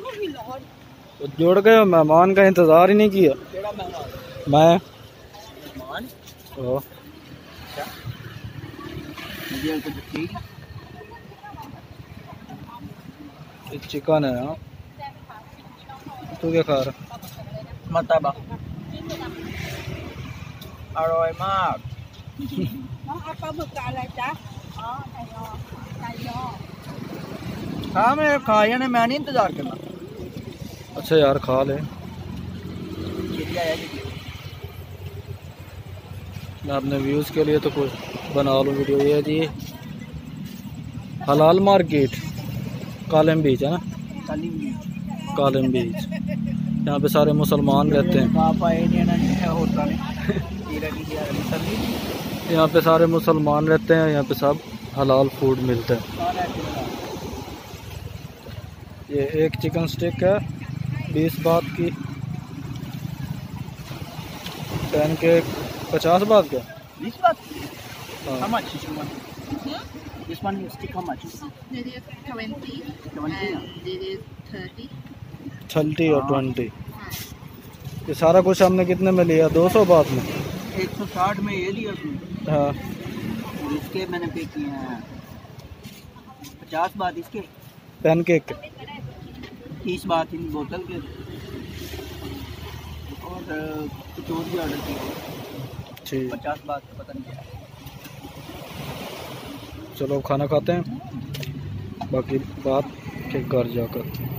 तो जुड़ गए, मेहमान का इंतजार ही नहीं किया। मैं चिकन है यहाँ। तू क्या खा रहा? मरतबा अरोय मार्क। हाँ मैं खा जाने, मैं नहीं इंतजार करना। अच्छा यार खा ले। मैं अपने व्यूज़ के लिए तो कुछ बना लूँ वीडियो। ये जी हलाल मार्केट कालिम बीच है ना, कालिम बीच। यहाँ पे सारे मुसलमान रहते हैं। यहाँ पे सारे मुसलमान रहते हैं। यहाँ पे सब हलाल फूड मिलते हैं। ये एक चिकन स्टिक है 20 बात की। पैन केक 50 बात का। 20 बात? How much is one? This one stick how much? It is 20 and it is 30. 30 और 20। ये सारा कुछ हमने कितने में लिया? 200 बात में। 160 में ये लिया उसने। हाँ। और इसके मैंने पे किए हैं 50 बात इसके। पैन केक 30 बात इन बोतल के। और कुछ और भी ऑर्डर किया। ठीक। 50 बात पता नहीं क्या। चलो खाना खाते हैं, बाकी बात के घर जाकर।